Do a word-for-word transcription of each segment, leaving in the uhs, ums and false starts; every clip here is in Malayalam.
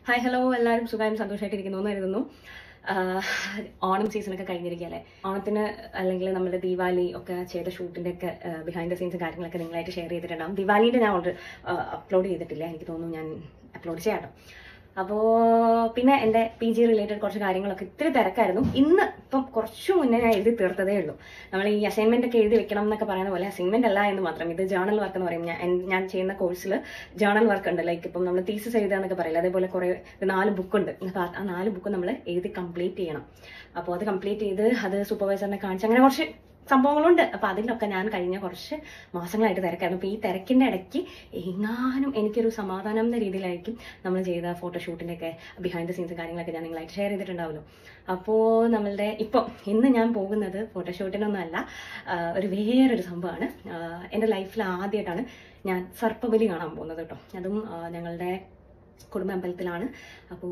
ഹായ് ഹലോ എല്ലാവരും സുഖമായും സന്തോഷമായിട്ടിരിക്കുന്നു എന്ന് കരുതുന്നു. ഓണം സീസണൊക്കെ കഴിഞ്ഞിരിക്കുകയല്ലേ. ഓണത്തിന് അല്ലെങ്കിൽ നമ്മുടെ ദീപാവലി ഒക്കെ ചെയ്ത ഷൂട്ടിൻ്റെ ഒക്കെ ബിഹൈൻഡ് ദ സീൻസ് കാര്യങ്ങളൊക്കെ നിങ്ങളായിട്ട് ഷെയർ ചെയ്തിട്ടുണ്ടാകും. ദീപാവലിൻ്റെ ഞാൻ ഓൾറെഡി അപ്ലോഡ് ചെയ്തിട്ടില്ല, എനിക്ക് തോന്നുന്നു ഞാൻ അപ്ലോഡ് ചെയ്യാട്ടോ. അപ്പോൾ പിന്നെ എൻ്റെ പി ജി റിലേറ്റഡ് കുറച്ച് കാര്യങ്ങളൊക്കെ ഇത്തിരി തിരക്കായിരുന്നു. ഇന്ന് ഇപ്പം കുറച്ചു മുന്നേ ഞാൻ എഴുതി തീർത്തതേ ഉള്ളൂ. നമ്മൾ ഈ അസൈൻമെന്റ് ഒക്കെ എഴുതി വെക്കണം എന്നൊക്കെ പറയുന്ന പോലെ അസൈൻമെന്റ് അല്ല എന്ന് മാത്രം, ഇത് ജേണൽ വർക്ക് എന്ന് പറയും. ഞാൻ ഞാൻ ചെയ്യുന്ന കോഴ്സിൽ ജേണൽ വർക്ക് ഉണ്ട്. ലൈക്ക് ഇപ്പം നമ്മൾ തീസിസ് എഴുതുക എന്നൊക്കെ പറയില്ല, അതേപോലെ കുറേ നാല് ബുക്കുണ്ട്. ആ നാല് ബുക്ക് നമ്മൾ എഴുതി കംപ്ലീറ്റ് ചെയ്യണം. അപ്പോൾ അത് കംപ്ലീറ്റ് ചെയ്ത് അത് സൂപ്പർവൈസറിനെ കാണിച്ച് അങ്ങനെ കുറച്ച് സംഭവങ്ങളുണ്ട്. അപ്പൊ അതിലൊക്കെ ഞാൻ കഴിഞ്ഞ കുറച്ച് മാസങ്ങളായിട്ട് തിരക്കായിരുന്നു. അപ്പൊ ഈ തിരക്കിന്റെ ഇടയ്ക്ക് എങ്ങാനും എനിക്കൊരു സമാധാനം എന്ന രീതിയിലായിരിക്കും നമ്മൾ ചെയ്ത ഫോട്ടോഷൂട്ടിന്റെ ഒക്കെ ബിഹൈൻഡ് ദ സീൻസ് കാര്യങ്ങളൊക്കെ ഞാൻ നിങ്ങളായിട്ട് ഷെയർ ചെയ്തിട്ടുണ്ടാവുമല്ലോ. അപ്പോൾ നമ്മളുടെ ഇപ്പം ഇന്ന് ഞാൻ പോകുന്നത് ഫോട്ടോഷൂട്ടിനൊന്നും അല്ല, ഒരു വേറൊരു സംഭവമാണ്. എൻ്റെ ലൈഫിൽ ആദ്യമായിട്ടാണ് ഞാൻ സർപ്പബലി കാണാൻ പോകുന്നത് കേട്ടോ. അതും ഞങ്ങളുടെ കുടുംബ അമ്പലത്തിലാണ്. അപ്പോൾ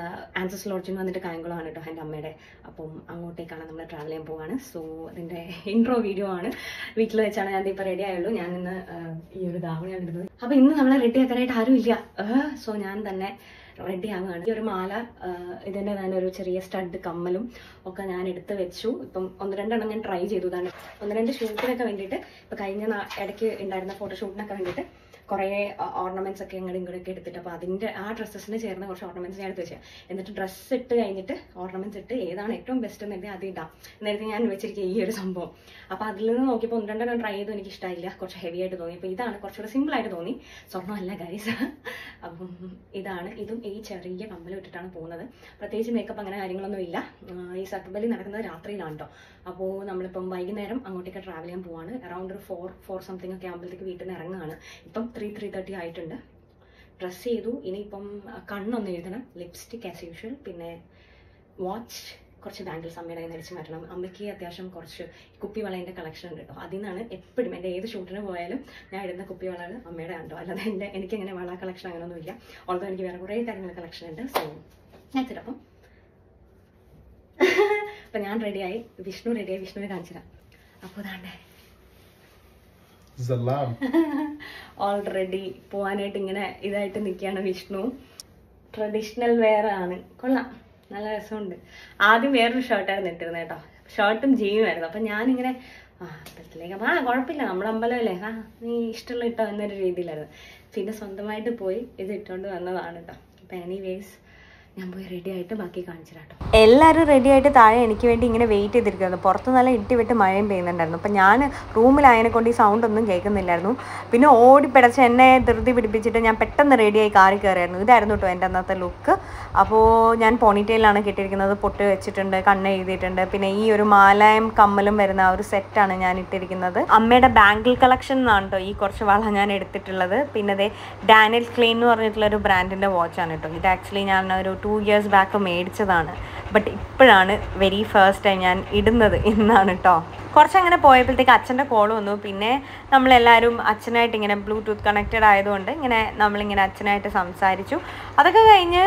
ആൻസസ് ലോഡ്ജിൽ വന്നിട്ട് കായംകുളമാണ് കേട്ടോ എൻ്റെ അമ്മയുടെ. അപ്പം അങ്ങോട്ടേക്കാണ് നമ്മൾ ട്രാവൽ ചെയ്യാൻ പോവാണ്. സോ അതിൻ്റെ ഇൻട്രോ വീഡിയോ ആണ്. വീട്ടിൽ വെച്ചാണ് ഞാൻ ഇപ്പോൾ റെഡി ആയുള്ളൂ. ഞാൻ ഇന്ന് ഈ ഒരു ധാവണയാണ് ഇടുന്നത്. അപ്പോൾ ഇന്ന് നമ്മളെ റെഡി ആക്കാനായിട്ട് ആരും ഇല്ല. സോ ഞാൻ തന്നെ റെഡി ആവുകയാണ്. ഈ ഒരു മാല, ഇതിൻ്റെ തന്നെ ഒരു ചെറിയ സ്റ്റഡ് കമ്മലും ഒക്കെ ഞാൻ എടുത്ത് വെച്ചു. ഇപ്പം ഒന്ന് രണ്ടെണ്ണം ഞാൻ ട്രൈ ചെയ്തു. ഇതാണ് ഒന്ന് രണ്ട് ഷൂട്ടിനൊക്കെ വേണ്ടിയിട്ട്, ഇപ്പം കഴിഞ്ഞ ഇടയ്ക്ക് ഉണ്ടായിരുന്ന ഫോട്ടോഷൂട്ടിനൊക്കെ വേണ്ടിയിട്ട് കുറേ ഓർണമെന്റ്സ് ഒക്കെ ഇങ്ങോട്ട് ഇങ്ങോട്ടൊക്കെ എടുത്തിട്ട്, അപ്പോൾ അതിൻ്റെ ആ ഡ്രസ്സസിന് ചേർന്ന കുറച്ച് ഓർണമെന്റ്സ് ഞാൻ എടുത്ത് വെച്ചാൽ, എന്നിട്ട് ഡ്രസ്സ് ഇട്ട് കഴിഞ്ഞിട്ട് ഓർണമെന്റ്സ് ഇട്ട് ഏതാണ് ഏറ്റവും ബെസ്റ്റ് എന്ന് എഴുതി അത് ഇടാം നേരത്തെ ഞാൻ വെച്ചിരിക്കുക ഈ ഒരു സംഭവം. അപ്പോൾ അതിൽ നിന്ന് നോക്കിയപ്പോൾ ഒന്ന് രണ്ടെണ്ണം ട്രൈ ചെയ്തു, എനിക്ക് ഇഷ്ടമായില്ല, കുറച്ച് ഹെവി ആയിട്ട് തോന്നി. അപ്പോൾ ഇതാണ് കുറച്ചുകൂടെ സിമ്പിൾ ആയിട്ട് തോന്നി. സ്വർണ്ണമല്ല ഗൈസ്. അപ്പം ഇതാണ്, ഇതും ഈ ചെറിയ കമ്മലും ഇട്ടിട്ടാണ് പോകുന്നത്. പ്രത്യേകിച്ച് മേക്കപ്പ് അങ്ങനെ കാര്യങ്ങളൊന്നും ഇല്ല. ഈ സർപ്പബലി നടക്കുന്നത് രാത്രിയിലാണ് കേട്ടോ. അപ്പോൾ നമ്മളിപ്പം വൈകുന്നേരം അങ്ങോട്ടേക്ക് ട്രാവൽ ചെയ്യാൻ പോവാണ്. അറൗണ്ട് ഒരു ഫോർ ഫോർ സംതിങ് ഒക്കെ ആകുമ്പോഴത്തേക്ക് വീട്ടിൽ നിന്ന് ഇറങ്ങുകയാണ്. ഇപ്പം ത്രീ ത്രീ തേർട്ടി ആയിട്ടുണ്ട്. ഡ്രസ്സ് ചെയ്തു. ഇനിയിപ്പം കണ്ണൊന്ന് എഴുതണം, ലിപ്സ്റ്റിക് ആസ് യൂഷ്വൽ, പിന്നെ വാച്ച്, കുറച്ച് ബാംഗിൾസ് അമ്മയുടെ കയ്യിൽ അടിച്ച് മാറ്റണം. അമ്മയ്ക്ക് അത്യാവശ്യം കുറച്ച് കുപ്പിവളേൻ്റെ കളക്ഷൻ ഉണ്ട് കേട്ടോ. അതിൽ നിന്നാണ് എപ്പോഴും എൻ്റെ ഏത് ഷൂട്ടിന് പോയാലും ഞാൻ ഇടുന്ന കുപ്പിവളകൾ അമ്മയുടെ ഉണ്ടോ, അല്ലാതെ എൻ്റെ എനിക്കങ്ങനെ വള കളക്ഷൻ അങ്ങനെയൊന്നുമില്ല. ഓൾറോ എനിക്ക് വേറെ കുറേ കാര്യങ്ങൾ കളക്ഷൻ ഉണ്ട്. സോ ഞാൻ ചിലപ്പം അപ്പം ഞാൻ റെഡിയായി, വിഷ്ണു റെഡിയായി, വിഷ്ണുവിനെ കാണിച്ചു തരാം. അപ്പോൾ അതാണ്ടേ ഓൾറെഡി പോകാനായിട്ട് ഇങ്ങനെ ഇതായിട്ട് നിൽക്കുകയാണ് വിഷ്ണു. ട്രഡീഷണൽ വെയർ ആണ്, കൊള്ളാം, നല്ല രസമുണ്ട്. ആദ്യം വേറൊരു ഷർട്ടായിരുന്നു ഇട്ടിരുന്നത് കേട്ടോ, ഷർട്ടും ജീനുമായിരുന്നു. അപ്പം ഞാനിങ്ങനെ ആ അമ്പലത്തിലേക്ക് ആ കുഴപ്പമില്ല, നമ്മുടെ അമ്പലമല്ലേ, ആ നീ ഇഷ്ടമുള്ള ഇട്ടോ എന്നൊരു രീതിയിലായിരുന്നു. പിന്നെ സ്വന്തമായിട്ട് പോയി ഇത് ഇട്ടുകൊണ്ട് വന്നതാണ് കേട്ടോ. അപ്പം എനിവേസ് ഞാൻ പോയി റെഡി ആയിട്ട് ബാക്കി കാണിച്ചു കേട്ടോ. എല്ലാവരും റെഡി ആയിട്ട് താഴെ എനിക്ക് വേണ്ടി ഇങ്ങനെ വെയിറ്റ് ചെയ്തിരിക്കുന്നു. പുറത്ത് നല്ല ഇട്ടി വിട്ട് മഴയും പെയ്യുന്നുണ്ടായിരുന്നു. അപ്പം ഞാൻ റൂമിലായതിനെ കൊണ്ട് ഈ സൗണ്ട് ഒന്നും കേൾക്കുന്നില്ലായിരുന്നു. പിന്നെ ഓടിപ്പിടച്ച് എന്നെ ധൃതി പിടിപ്പിച്ചിട്ട് ഞാൻ പെട്ടെന്ന് റെഡിയായി കാറി കയറിയായിരുന്നു. ഇതായിരുന്നു കേട്ടോ എൻ്റെ അന്നത്തെ ലുക്ക്. അപ്പോൾ ഞാൻ പോണിറ്റെയിലാണ് കെട്ടിയിരിക്കുന്നത്, പൊട്ട് വെച്ചിട്ടുണ്ട്, കണ്ണ് എഴുതിയിട്ടുണ്ട്. പിന്നെ ഈ ഒരു മാലയും കമ്മലും വരുന്ന ആ ഒരു സെറ്റാണ് ഞാൻ ഇട്ടിരിക്കുന്നത്. അമ്മയുടെ ബാംഗിൾ കളക്ഷൻ എന്നാണ് കേട്ടോ ഈ കുറച്ച് വള ഞാൻ എടുത്തിട്ടുള്ളത്. പിന്നെ അതേ ഡാനിയൽ ക്ലെയിൻ എന്ന് പറഞ്ഞിട്ടുള്ള ഒരു ബ്രാൻഡിൻ്റെ വാച്ചാണ് കേട്ടോ. ഇത് ആക്ച്വലി ഞാൻ ഒരു ടു ഇയേഴ്സ് ബാക്ക് മേടിച്ചതാണ്. ബട്ട് ഇപ്പോഴാണ് വെരി ഫസ്റ്റ് ടൈം ഞാൻ ഇടുന്നത് ഇന്നാണ് കേട്ടോ. കുറച്ചങ്ങനെ പോയപ്പോഴത്തേക്ക് അച്ഛൻ്റെ കോൾ വന്നു. പിന്നെ നമ്മളെല്ലാവരും അച്ഛനായിട്ട് ഇങ്ങനെ ബ്ലൂടൂത്ത് കണക്റ്റഡ് ആയതുകൊണ്ട് ഇങ്ങനെ നമ്മളിങ്ങനെ അച്ഛനായിട്ട് സംസാരിച്ചു. അതൊക്കെ കഴിഞ്ഞ്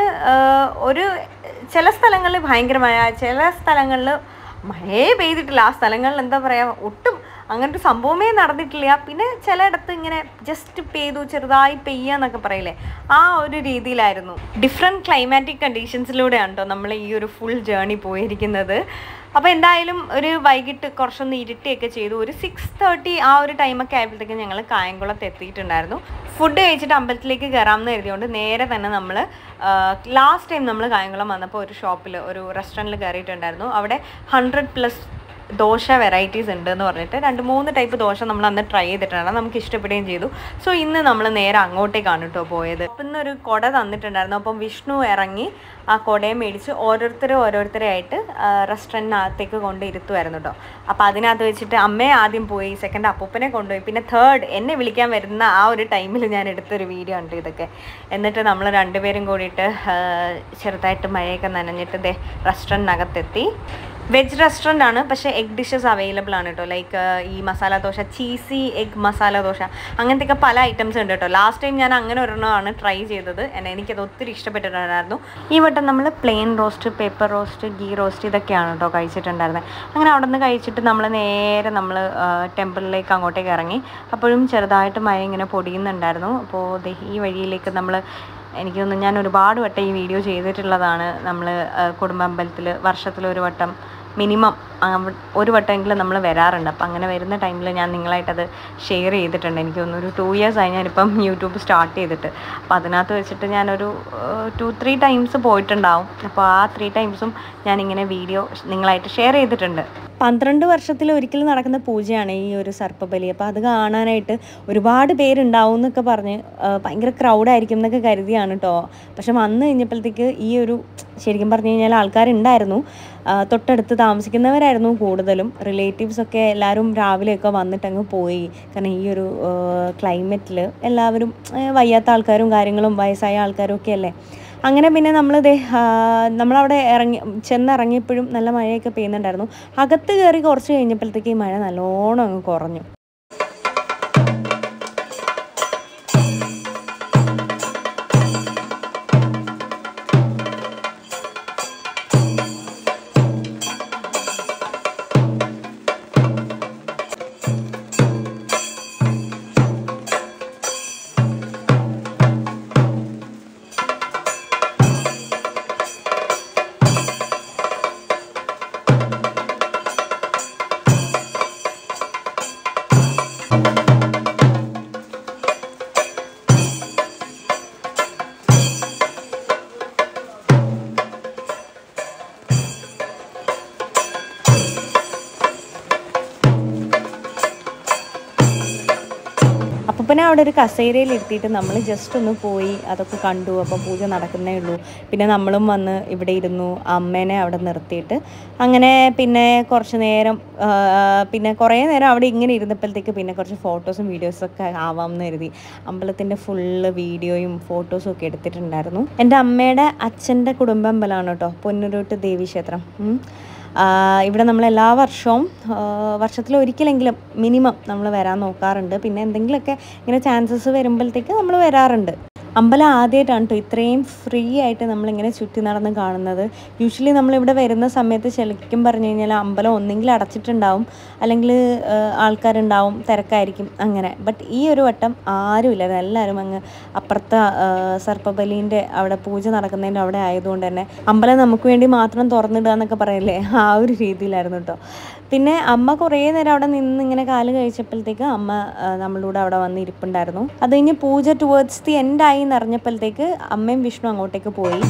ഒരു ചില സ്ഥലങ്ങളിൽ ഭയങ്കരമായ, ചില സ്ഥലങ്ങളിൽ മഴയെ പെയ്തിട്ടില്ല. ആ സ്ഥലങ്ങളിൽ എന്താ പറയുക, ഒട്ടും അങ്ങനത്തെ സംഭവമേ നടന്നിട്ടില്ല. പിന്നെ ചിലയിടത്ത് ഇങ്ങനെ ജസ്റ്റ് പെയ്തു, ചെറുതായി പെയ്യുക എന്നൊക്കെ പറയില്ലേ, ആ ഒരു രീതിയിലായിരുന്നു. ഡിഫറെൻറ്റ് ക്ലൈമാറ്റിക് കണ്ടീഷൻസിലൂടെയാണ് കേട്ടോ നമ്മൾ ഈ ഒരു ഫുൾ ജേർണി പോയിരിക്കുന്നത്. അപ്പോൾ എന്തായാലും ഒരു വൈകിട്ട് കുറച്ചൊന്ന് ഇരുട്ടിയൊക്കെ ചെയ്തു. ഒരു സിക്സ് തേർട്ടി ആ ഒരു ടൈമൊക്കെ ആയപ്പോഴത്തേക്കും ഞങ്ങൾ കായംകുളത്ത് എത്തിയിട്ടുണ്ടായിരുന്നു. ഫുഡ് കഴിച്ചിട്ട് അമ്പലത്തിലേക്ക് കയറാമെന്ന് കരുതിയോണ്ട് നേരെ തന്നെ നമ്മൾ ലാസ്റ്റ് ടൈം നമ്മൾ കായംകുളം വന്നപ്പോൾ ഒരു ഷോപ്പിൽ, ഒരു റെസ്റ്റോറൻറ്റിൽ കയറിയിട്ടുണ്ടായിരുന്നു. അവിടെ ഹൺഡ്രഡ് പ്ലസ് ദോശ വെറൈറ്റീസ് ഉണ്ട് എന്ന് പറഞ്ഞിട്ട് രണ്ട് മൂന്ന് ടൈപ്പ് ദോശ നമ്മൾ അന്ന് ട്രൈ ചെയ്തിട്ടുണ്ടായിരുന്നു. നമുക്ക് ഇഷ്ടപ്പെടുകയും ചെയ്തു. സോ ഇന്ന് നമ്മൾ നേരെ അങ്ങോട്ടേക്കാണ് കേട്ടോ പോയത്. അപ്പം ഇന്നൊരു കുട തന്നിട്ടുണ്ടായിരുന്നു. അപ്പം വിഷ്ണു ഇറങ്ങി ആ കുടയെ മേടിച്ച് ഓരോരുത്തരും ഓരോരുത്തരായിട്ട് റെസ്റ്റോറൻറ്റിനകത്തേക്ക് കൊണ്ട് ഇരുത്തുമായിരുന്നു കേട്ടോ. അപ്പോൾ അതിനകത്ത് വെച്ചിട്ട് അമ്മയെ ആദ്യം പോയി, സെക്കൻഡ് അപ്പൂപ്പനെ കൊണ്ടുപോയി, പിന്നെ തേർഡ് എന്നെ വിളിക്കാൻ വരുന്ന ആ ഒരു ടൈമിൽ ഞാൻ എടുത്തൊരു വീഡിയോ ഉണ്ട് ഇതൊക്കെ. എന്നിട്ട് നമ്മൾ രണ്ടുപേരും കൂടിയിട്ട് ചെറുതായിട്ട് മഴയൊക്കെ നനഞ്ഞിട്ട് ദേ റെസ്റ്റോറൻറ്റിനകത്തെത്തി. വെജ് റെസ്റ്റോറൻ്റ് ആണ്, പക്ഷേ എഗ് ഡിഷസ് അവൈലബിൾ ആണ് കേട്ടോ. ലൈക്ക് ഈ മസാല ദോശ, ചീസി എഗ് മസാല ദോശ, അങ്ങനത്തെയൊക്കെ പല ഐറ്റംസ് ഉണ്ട് കേട്ടോ. ലാസ്റ്റ് ടൈം ഞാൻ അങ്ങനെ ഒരെണ്ണമാണ് ട്രൈ ചെയ്തത്, എന്നെ എനിക്കത് ഒത്തിരി ഇഷ്ടപ്പെട്ടിട്ടുണ്ടായിരുന്നു. ഈ വട്ടം നമ്മൾ plain roast, paper roast, ghee roast ഇതൊക്കെയാണ് കേട്ടോ കഴിച്ചിട്ടുണ്ടായിരുന്നത്. അങ്ങനെ അവിടെ നിന്ന് കഴിച്ചിട്ട് നമ്മൾ നേരെ നമ്മൾ ടെമ്പിളിലേക്ക് അങ്ങോട്ടേക്ക് ഇറങ്ങി. അപ്പോഴും ചെറുതായിട്ട് മഴ ഇങ്ങനെ പൊടിയുന്നുണ്ടായിരുന്നു. അപ്പോൾ ഈ വഴിയിലേക്ക് നമ്മൾ എനിക്ക് തോന്നുന്നു ഞാൻ ഒരുപാട് വട്ടം ഈ വീഡിയോ ചെയ്തിട്ടുള്ളതാണ്. നമ്മൾ കുടുംബാമ്പലത്തിൽ വർഷത്തിലൊരു വട്ടം മിനിമം ഒരു വട്ടമെങ്കിലും നമ്മൾ വരാറുണ്ട്. അപ്പം അങ്ങനെ വരുന്ന ടൈമിൽ ഞാൻ നിങ്ങളായിട്ടത് ഷെയർ ചെയ്തിട്ടുണ്ട്. എനിക്ക് തോന്നുന്നു ഒരു ടു ഇയേഴ്സ് ആയി ഞാനിപ്പം യൂട്യൂബ് സ്റ്റാർട്ട് ചെയ്തിട്ട്. അപ്പോൾ അതിനകത്ത് വെച്ചിട്ട് ഞാനൊരു ടു ത്രീ ടൈംസ് പോയിട്ടുണ്ടാവും. അപ്പോൾ ആ ത്രീ ടൈംസും ഞാനിങ്ങനെ വീഡിയോ നിങ്ങളായിട്ട് ഷെയർ ചെയ്തിട്ടുണ്ട്. പന്ത്രണ്ട് വർഷത്തിൽ ഒരിക്കൽ നടക്കുന്ന പൂജയാണ് ഈ ഒരു സർപ്പബലി. അപ്പോൾ അത് കാണാനായിട്ട് ഒരുപാട് പേരുണ്ടാവും എന്നൊക്കെ പറഞ്ഞ് ഭയങ്കര ക്രൗഡായിരിക്കും എന്നൊക്കെ കരുതിയാണ് കേട്ടോ. പക്ഷെ വന്നു കഴിഞ്ഞപ്പോഴത്തേക്ക് ഈ ഒരു ശരിക്കും പറഞ്ഞു കഴിഞ്ഞാൽ ആൾക്കാരുണ്ടായിരുന്നു. തൊട്ടടുത്ത് താമസിക്കുന്നവരായിരുന്നു കൂടുതലും. റിലേറ്റീവ്സൊക്കെ എല്ലാവരും രാവിലെയൊക്കെ വന്നിട്ടങ്ങ് പോയി. കാരണം ഈ ഒരു ക്ലൈമറ്റിൽ എല്ലാവരും വയ്യാത്ത ആൾക്കാരും കാര്യങ്ങളും വയസ്സായ ആൾക്കാരും ഒക്കെ അല്ലേ. അങ്ങനെ പിന്നെ നമ്മളിത് നമ്മളവിടെ ഇറങ്ങി ചെന്നിറങ്ങിയപ്പോഴും നല്ല മഴയൊക്കെ പെയ്യുന്നുണ്ടായിരുന്നു. അകത്ത് കയറി കുറച്ച് കഴിഞ്ഞപ്പോഴത്തേക്ക് ഈ മഴ നല്ലോണം അങ്ങ് കുറഞ്ഞു. പിന്നെ അവിടെ ഒരു കസേരയിൽ ഇരുത്തിയിട്ട് നമ്മൾ ജസ്റ്റ് ഒന്ന് പോയി അതൊക്കെ കണ്ടു. അപ്പോൾ പൂജ നടക്കുന്നേ ഉള്ളൂ. പിന്നെ നമ്മളും വന്ന് ഇവിടെ ഇരുന്നു. അമ്മേനെ അവിടെ നിർത്തിയിട്ട് അങ്ങനെ പിന്നെ കുറച്ച് നേരം പിന്നെ കുറേ നേരം അവിടെ ഇങ്ങനെ ഇരുന്നപ്പോഴത്തേക്ക് പിന്നെ കുറച്ച് ഫോട്ടോസും വീഡിയോസൊക്കെ ആവാമെന്ന് കരുതി അമ്പലത്തിൻ്റെ ഫുള്ള് വീഡിയോയും ഫോട്ടോസും ഒക്കെ എടുത്തിട്ടുണ്ടായിരുന്നു. എൻ്റെ അമ്മയുടെ അച്ഛൻ്റെ കുടുംബാമ്പലമാണ് കേട്ടോ പൊന്നുരുട്ട് ദേവീക്ഷേത്രം. ഇവിടെ നമ്മൾ എല്ലാ വർഷവും വർഷത്തിൽ ഒരിക്കലെങ്കിലും മിനിമം നമ്മൾ വരാൻ നോക്കാറുണ്ട്. പിന്നെ എന്തെങ്കിലുമൊക്കെ ഇങ്ങനെ ചാൻസസ് വരുമ്പോഴത്തേക്ക് നമ്മൾ വരാറുണ്ട്. അമ്പലം ആദ്യമായിട്ടാണ് കേട്ടോ ഇത്രയും ഫ്രീ ആയിട്ട് നമ്മളിങ്ങനെ ചുറ്റി നടന്ന് കാണുന്നത്. യൂഷ്വലി നമ്മളിവിടെ വരുന്ന സമയത്ത് ശരിക്കും പറഞ്ഞു കഴിഞ്ഞാൽ അമ്പലം ഒന്നെങ്കിൽ അടച്ചിട്ടുണ്ടാവും, അല്ലെങ്കിൽ ആൾക്കാരുണ്ടാവും, തിരക്കായിരിക്കും അങ്ങനെ. ബട്ട് ഈ ഒരു വട്ടം ആരുമില്ല. എല്ലാവരും അങ്ങ് അപ്പുറത്തെ സർപ്പബലീൻ്റെ അവിടെ പൂജ നടക്കുന്നതിൻ്റെ അവിടെ ആയതുകൊണ്ട് തന്നെ അമ്പലം നമുക്ക് വേണ്ടി മാത്രം തുറന്നിടുക എന്നൊക്കെ പറയില്ലേ, ആ ഒരു രീതിയിലായിരുന്നു കേട്ടോ. പിന്നെ അമ്മ കുറേ നേരം അവിടെ നിന്ന് ഇങ്ങനെ കാല് കഴിച്ചപ്പോഴത്തേക്ക് അമ്മ നമ്മളുടെ അവിടെ വന്ന് ഇരിപ്പുണ്ടായിരുന്നു. അത് കഴിഞ്ഞ് പൂജ ടുവേർഡ്സ് ദി എൻഡ് ആയി എന്നറിഞ്ഞപ്പോഴത്തേക്ക് അമ്മയും വിഷ്ണു അങ്ങോട്ടേക്ക് പോയി.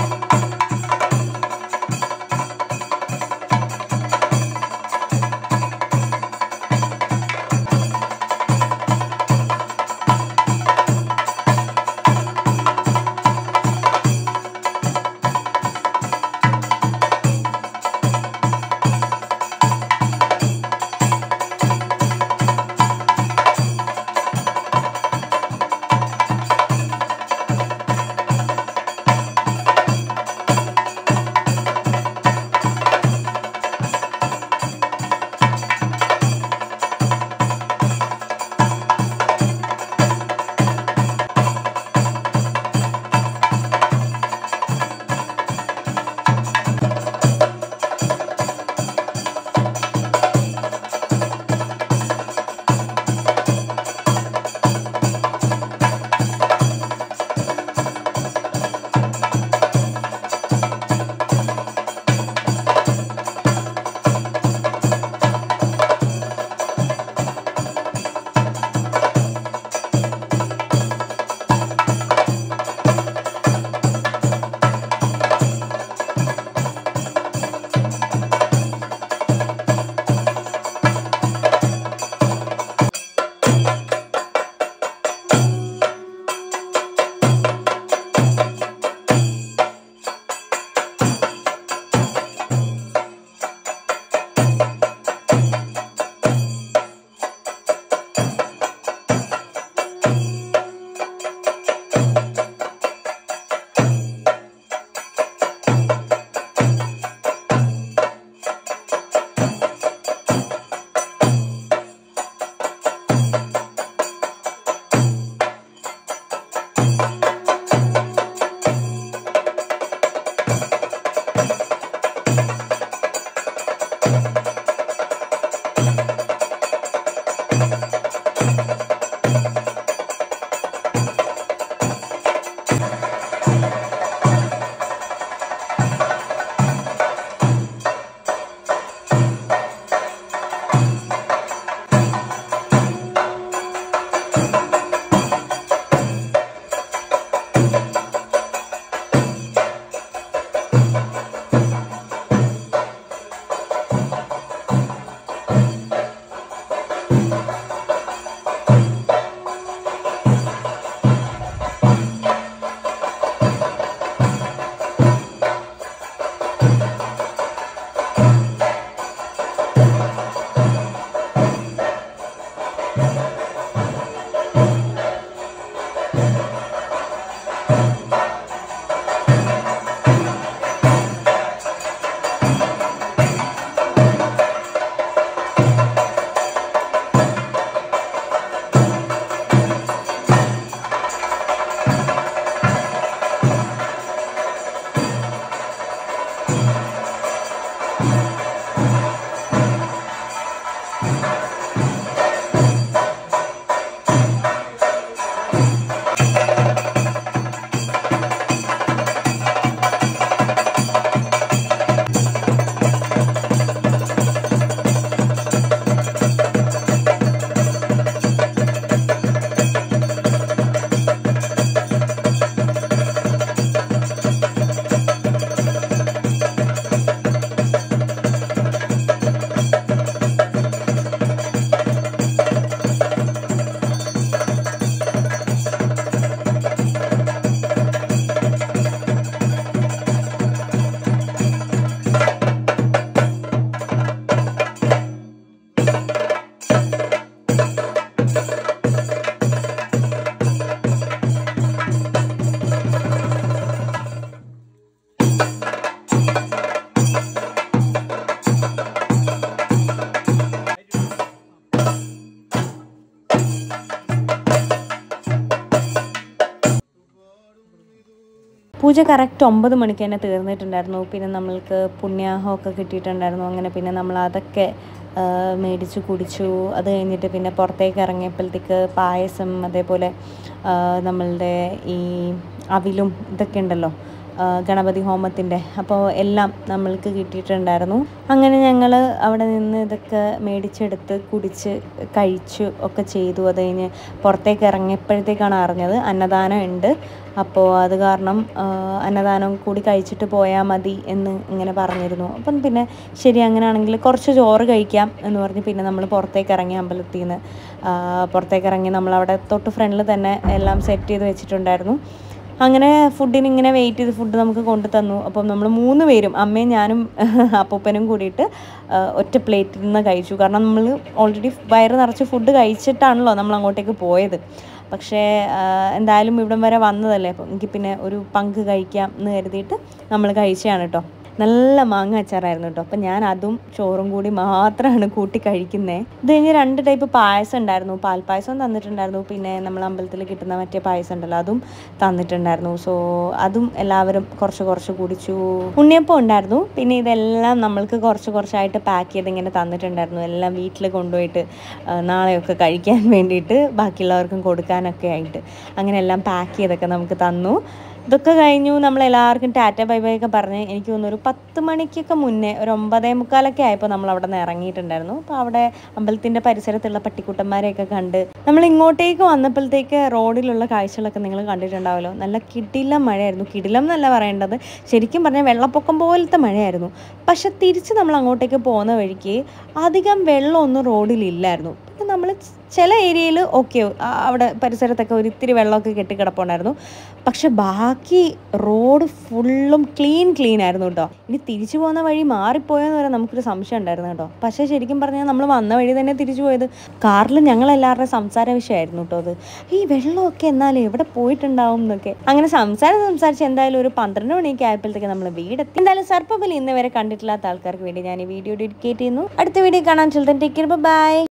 പൂജ കറക്റ്റ് ഒമ്പത് മണിക്ക് തന്നെ തീർന്നിട്ടുണ്ടായിരുന്നു. പിന്നെ നമ്മൾക്ക് പുണ്യാഹമൊക്കെ കിട്ടിയിട്ടുണ്ടായിരുന്നു. അങ്ങനെ പിന്നെ നമ്മൾ അതൊക്കെ മേടിച്ച് കുടിച്ചു. അത് കഴിഞ്ഞിട്ട് പിന്നെ പുറത്തേക്ക് ഇറങ്ങിയപ്പോഴത്തേക്ക് പായസം, അതേപോലെ നമ്മളുടെ ഈ അവിലും ഇതൊക്കെ ഉണ്ടല്ലോ ഗണപതി ഹോമത്തിൻ്റെ, അപ്പോൾ എല്ലാം നമ്മൾക്ക് കിട്ടിയിട്ടുണ്ടായിരുന്നു. അങ്ങനെ ഞങ്ങൾ അവിടെ നിന്ന് ഇതൊക്കെ മേടിച്ചെടുത്ത് കുടിച്ച് കഴിച്ചു ഒക്കെ ചെയ്തു. അത് കഴിഞ്ഞ് പുറത്തേക്ക് ഇറങ്ങിയപ്പോഴത്തേക്കാണ് അറിഞ്ഞത് അന്നദാനം ഉണ്ട്. അപ്പോൾ അത് കാരണം അന്നദാനം കൂടി കഴിച്ചിട്ട് പോയാൽ മതി എന്ന് ഇങ്ങനെ പറഞ്ഞിരുന്നു. അപ്പം പിന്നെ ശരി, അങ്ങനെയാണെങ്കിൽ കുറച്ച് ചോറ് കഴിക്കാം എന്ന് പറഞ്ഞ് പിന്നെ നമ്മൾ പുറത്തേക്ക് ഇറങ്ങി. അമ്പലത്തിൽ നിന്ന് പുറത്തേക്ക് ഇറങ്ങി നമ്മളവിടെ തൊട്ട് ഫ്രണ്ടിൽ തന്നെ എല്ലാം സെറ്റ് ചെയ്ത് വെച്ചിട്ടുണ്ടായിരുന്നു. അങ്ങനെ ഫുഡിന് ഇങ്ങനെ വെയിറ്റ് ചെയ്ത് ഫുഡ് നമുക്ക് കൊണ്ടു തന്നു. അപ്പം നമ്മൾ മൂന്ന് പേരും, അമ്മയും ഞാനും അപ്പൂപ്പനും കൂടിയിട്ട് ഒറ്റ പ്ലേറ്റിൽ നിന്ന് കഴിച്ചു. കാരണം നമ്മൾ ഓൾറെഡി വയറ് നിറച്ച് ഫുഡ് കഴിച്ചിട്ടാണല്ലോ നമ്മൾ അങ്ങോട്ടേക്ക് പോയത്. പക്ഷേ എന്തായാലും ഇവിടം വരെ വന്നതല്ലേ, അപ്പം എനിക്ക് പിന്നെ ഒരു പങ്ക് കഴിക്കാം എന്ന് കരുതിയിട്ട് നമ്മൾ കഴിച്ചതാണ് കേട്ടോ. നല്ല മാങ്ങ അച്ചാറായിരുന്നു കേട്ടോ. അപ്പം ഞാൻ അതും ചോറും കൂടി മാത്രമാണ് കൂട്ടി കഴിക്കുന്നത്. ഇത് കഴിഞ്ഞ് രണ്ട് ടൈപ്പ് പായസം ഉണ്ടായിരുന്നു. പാൽപ്പായസം തന്നിട്ടുണ്ടായിരുന്നു, പിന്നെ നമ്മൾ അമ്പലത്തിൽ കിട്ടുന്ന മറ്റേ പായസം ഉണ്ടല്ലോ അതും തന്നിട്ടുണ്ടായിരുന്നു. സോ അതും എല്ലാവരും കുറച്ച് കുറച്ച് കുടിച്ചു. ഉണ്ണിയപ്പം ഉണ്ടായിരുന്നു. പിന്നെ ഇതെല്ലാം നമ്മൾക്ക് കുറച്ച് കുറച്ചായിട്ട് പാക്ക് ചെയ്ത് ഇങ്ങനെ തന്നിട്ടുണ്ടായിരുന്നു. എല്ലാം വീട്ടിൽ കൊണ്ടുപോയിട്ട് നാളെയൊക്കെ കഴിക്കാൻ വേണ്ടിയിട്ട് ബാക്കിയുള്ളവർക്കും കൊടുക്കാനൊക്കെ ആയിട്ട് അങ്ങനെ എല്ലാം പാക്ക് ചെയ്തൊക്കെ നമുക്ക് തന്നു. ഇതൊക്കെ കഴിഞ്ഞു. നമ്മളെല്ലാവർക്കും ടാറ്റ ബൈ ബൈ ഒക്കെ പറഞ്ഞ് എനിക്ക് തോന്നുന്നു ഒരു പത്ത് മണിക്കൊക്കെ മുന്നേ ഒരു ഒമ്പതേ മുക്കാലൊക്കെ ആയപ്പോൾ നമ്മൾ അവിടെ നിന്ന് ഇറങ്ങിയിട്ടുണ്ടായിരുന്നു. അപ്പോൾ അവിടെ അമ്പലത്തിൻ്റെ പരിസരത്തുള്ള പട്ടിക്കുട്ടന്മാരെയൊക്കെ കണ്ട് നമ്മൾ ഇങ്ങോട്ടേക്ക് വന്നപ്പോഴത്തേക്ക് റോഡിലുള്ള കാഴ്ചകളൊക്കെ നിങ്ങൾ കണ്ടിട്ടുണ്ടാവുമല്ലോ. നല്ല കിടിലം മഴയായിരുന്നു. കിടിലം എന്നല്ല പറയേണ്ടത്, ശരിക്കും പറഞ്ഞാൽ വെള്ളപ്പൊക്കം പോലത്തെ മഴയായിരുന്നു. പക്ഷെ തിരിച്ച് നമ്മൾ അങ്ങോട്ടേക്ക് പോകുന്ന വഴിക്ക് അധികം വെള്ളമൊന്നും റോഡിലില്ലായിരുന്നു. പിന്നെ നമ്മൾ ചില ഏരിയയിൽ ഓക്കെ അവിടെ പരിസരത്തൊക്കെ ഒരു ഇത്തിരി വെള്ളമൊക്കെ കെട്ടിക്കിടപ്പുണ്ടായിരുന്നു. പക്ഷെ ബാക്കി റോഡ് ഫുള്ളും ക്ലീൻ ക്ലീൻ ആയിരുന്നു കേട്ടോ. ഇനി തിരിച്ചു പോകുന്ന വഴി മാറിപ്പോയെന്ന് വരെ നമുക്കൊരു സംശയം ഉണ്ടായിരുന്നു കേട്ടോ. പക്ഷേ ശരിക്കും പറഞ്ഞാൽ നമ്മൾ വന്ന വഴി തന്നെ തിരിച്ചു പോയത്. കാറിൽ ഞങ്ങളെല്ലാവരുടെയും സംസാര വിഷയമായിരുന്നു കേട്ടോ അത്. ഈ വെള്ളമൊക്കെ എന്നാലും എവിടെ പോയിട്ടുണ്ടാവും എന്നൊക്കെ അങ്ങനെ സംസാരം സംസാരിച്ച് എന്തായാലും ഒരു പന്ത്രണ്ട് മണിയൊക്കെ ആയപ്പോഴത്തേക്ക് നമ്മൾ വീടെത്തി. എന്തായാലും സർപ്പബലി ഇന്ന് വരെ കണ്ടിട്ടില്ലാത്ത ആൾക്കാർക്ക് വേണ്ടി ഞാൻ ഈ വീഡിയോ ഡെഡിക്കേറ്റ് ചെയ്യുന്നു. അടുത്ത വീഡിയോ കാണാൻ ചിലതൻ ടേക്ക് കെയർ, ബൈ.